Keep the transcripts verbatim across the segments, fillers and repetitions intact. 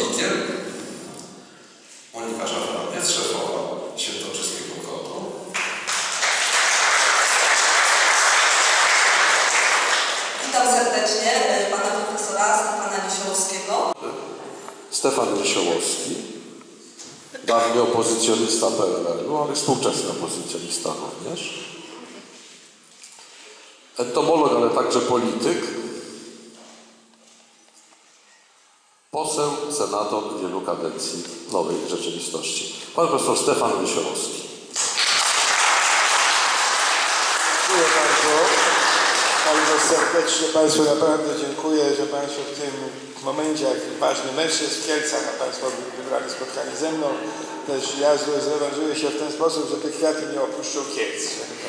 Nikiel, Monika Szafraniec, szefowa Świętokrzyskiego Kotu. Witam serdecznie pana profesora Stefana Niesiołowskiego. Stefan Niesiołowski, dawny opozycjonista P R L-u, ale współczesny opozycjonista również. Entomolog, ale także polityk. Poseł, senator wielu kadencji Nowej Rzeczywistości. Pan profesor Stefan Niesiołowski. Dziękuję bardzo. Bardzo serdecznie Państwu naprawdę dziękuję, że Państwo w tym momencie, jak ważny mecz jest w Kielcach, a Państwo wybrali spotkanie ze mną, też ja zrewanżuję się w ten sposób, że te kwiaty nie opuszczą Kielc.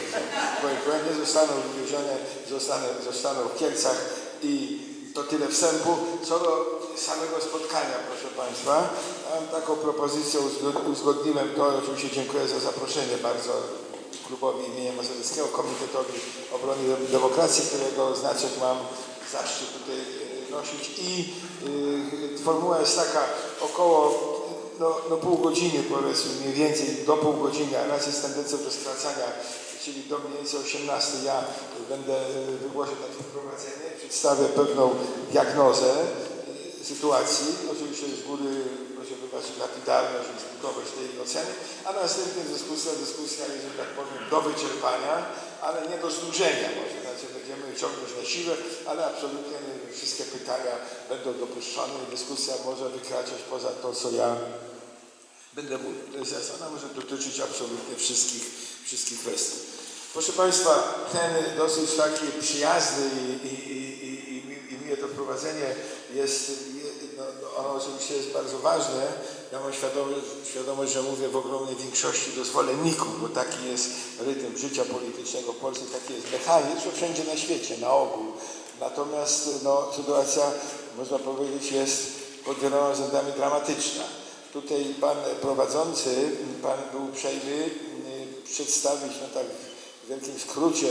Bo nie zostaną wywiezione, zostaną, zostaną w Kielcach i to tyle wstępu. Co do samego spotkania, proszę Państwa, mam taką propozycję, uzgodniłem to, oczywiście dziękuję za zaproszenie bardzo klubowi imienia Mazowieckiego, Komitetowi Obrony Demokracji, którego znaczek mam zaszczyt tutaj nosić. I y, formuła jest taka, około no, no pół godziny, powiedzmy mniej więcej do pół godziny, a raz jest tendencja do skracania, czyli do mniej więcej osiemnastej ja będę wygłosił takie wprowadzenie, przedstawię pewną diagnozę sytuacji, oczywiście z góry proszę wybaczyć lapidarność i skutkowość tej oceny, a następnie dyskusja, dyskusja jest, że tak powiem, do wyczerpania, ale nie do znużenia może, znaczy będziemy ciągnąć na siłę, ale absolutnie wszystkie pytania będą dopuszczone i dyskusja może wykraczać poza to, co ja będę mówił. To jest jasne, ona może dotyczyć absolutnie wszystkich, wszystkich kwestii. Proszę Państwa, ten dosyć taki przyjazny i, i, i, i, i, i miłe to wprowadzenie jest, no, ono oczywiście jest bardzo ważne. Ja mam świadomość, świadomość, że mówię w ogromnej większości do zwolenników, bo taki jest rytm życia politycznego w Polsce, taki jest mechanizm, wszędzie na świecie, na ogół. Natomiast no, sytuacja, można powiedzieć, jest pod wieloma względami dramatyczna. Tutaj pan prowadzący, pan był uprzejmy przedstawić, no tak w wielkim skrócie,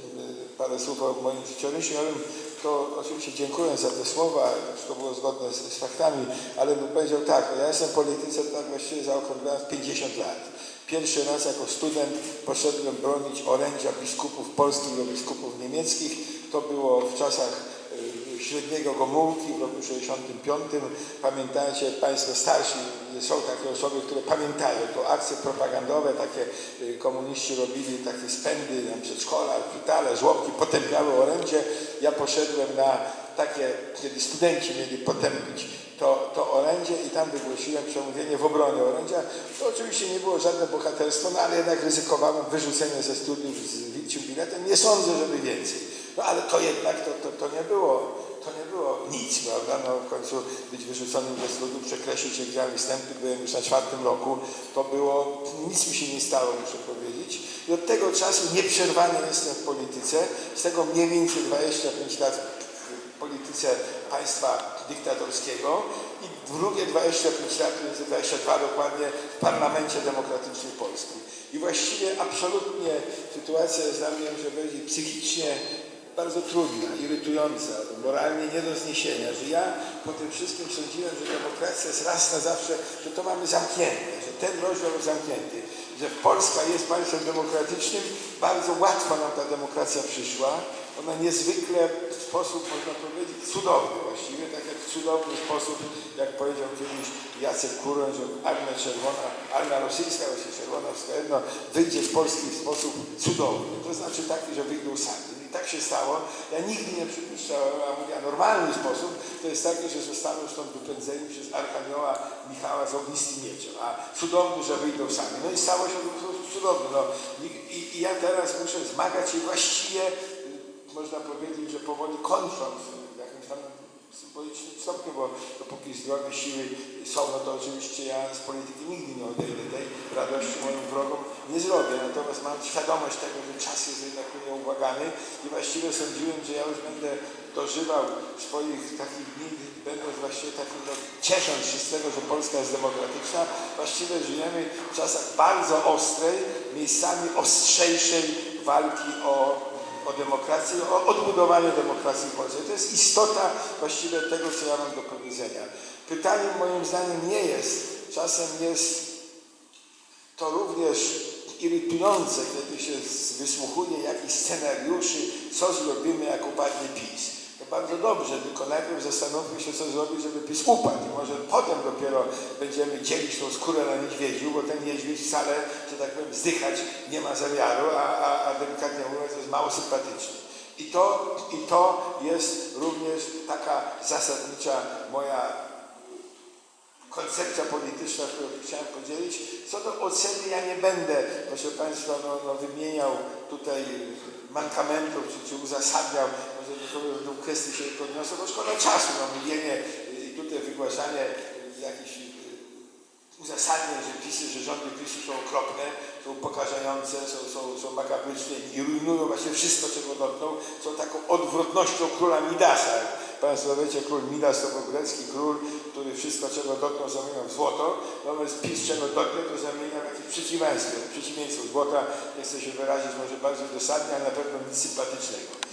parę słów o moim życiorysie. Ja bym to oczywiście dziękuję za te słowa, to było zgodne z, z faktami, ale bym powiedział tak, ja jestem w polityce tak właściwie zaokrąglając pięćdziesiąt lat. Pierwszy raz jako student poszedłem bronić orędzia biskupów polskich do biskupów niemieckich. To było w czasach średniego Gomułki w roku sześćdziesiątym piątym. Pamiętacie Państwo starsi, są takie osoby, które pamiętają to akcje propagandowe, takie komuniści robili takie spędy na przedszkola, szpitale, żłobki, potępiały orędzie. Ja poszedłem na takie, kiedy studenci mieli potępić to, to orędzie i tam wygłosiłem przemówienie w obronie orędzia. To oczywiście nie było żadne bohaterstwo, no ale jednak ryzykowałem wyrzucenie ze studiów z wilczym biletem. Nie sądzę, żeby więcej. No ale to jednak to, to, to nie było, to nie było nic, prawda? No w końcu być wyrzuconym ze studiów, przekreślić egzamin wstępny, byłem już na czwartym roku, to było, nic mi się nie stało, muszę powiedzieć. I od tego czasu nieprzerwanie jestem w polityce, z tego mniej więcej dwadzieścia pięć lat w polityce państwa dyktatorskiego i drugie dwadzieścia pięć lat, dwadzieścia dwa dokładnie, w parlamencie demokratycznym Polski. I właściwie absolutnie sytuacja jest dla mnie, muszę powiedzieć, psychicznie bardzo trudna, irytująca, moralnie nie do zniesienia, że ja po tym wszystkim sądziłem, że demokracja jest raz na zawsze, że to mamy zamknięte, że ten rozdział jest zamknięty, że Polska jest państwem demokratycznym, bardzo łatwo nam ta demokracja przyszła, ona niezwykle w sposób, można powiedzieć, cudowny właściwie, tak jak w cudowny sposób, jak powiedział kiedyś Jacek Kuroń, że armia czerwona, armia rosyjska, właśnie czerwona, no, wyjdzie z Polski w sposób cudowny, to znaczy taki, że wyjdą sami. I tak się stało. Ja nigdy nie przypuszczałem, a mówię, a normalny sposób to jest taki, że zostaną stąd wypędzeni przez arkanioła Michała z ognistym mieczem, a cudowny, że wyjdą sami. No i stało się to cudowne. No. I, i, I ja teraz muszę zmagać się właściwie, można powiedzieć, że powoli kończąc w jakimś tam symbolicznym stopniu, bo dopóki zdrowe siły są, no to oczywiście ja z polityki nigdy nie odejdę, tej radości moim wrogom nie zrobię. Natomiast mam świadomość tego, że czas jest jednak nieubłagany i właściwie sądziłem, że ja już będę dożywał swoich takich dni, będąc właściwie takim, no, ciesząc się z tego, że Polska jest demokratyczna. Właściwie żyjemy w czasach bardzo ostrej, miejscami ostrzejszej walki o, o o demokracji, o odbudowaniu demokracji w Polsce. To jest istota właściwie tego, co ja mam do powiedzenia. Pytaniem moim zdaniem nie jest, czasem jest to również irytujące, kiedy się wysłuchuje jakichś scenariuszy, co zrobimy, jak upadnie PiS. To bardzo dobrze, tylko najpierw zastanówmy się, co zrobić, żeby PiS upadł. I może potem dopiero będziemy dzielić tą skórę na niedźwiedziu, bo ten niedźwiedź wcale, że tak powiem, zdychać nie ma zamiaru, a, a, a delikatnie mówiąc jest mało sympatyczny. I to, I to jest również taka zasadnicza moja koncepcja polityczna, którą chciałem podzielić. Co do oceny ja nie będę, proszę Państwa, no, no, wymieniał tutaj mankamentów, czy, czy uzasadniał, może do, do kwestii się podniosę, bo szkoda czasu na mówienie i tutaj wygłaszanie jakichś uzasadnień, że PiSy, że rządy PiSu są okropne, są upokarzające, są, są, są makabryczne i rujnują właśnie wszystko, czego dotkną, są taką odwrotnością króla Midasa. Państwo wiecie, król Midas to był grecki król, który wszystko, czego dotknął, zamieniał w złoto, natomiast PiS, czego dotknął, to zamienia w jakieś przeciwieństwo. Przeciwieństwo złota, nie chcę się wyrazić może bardzo dosadnie, ale na pewno nic sympatycznego.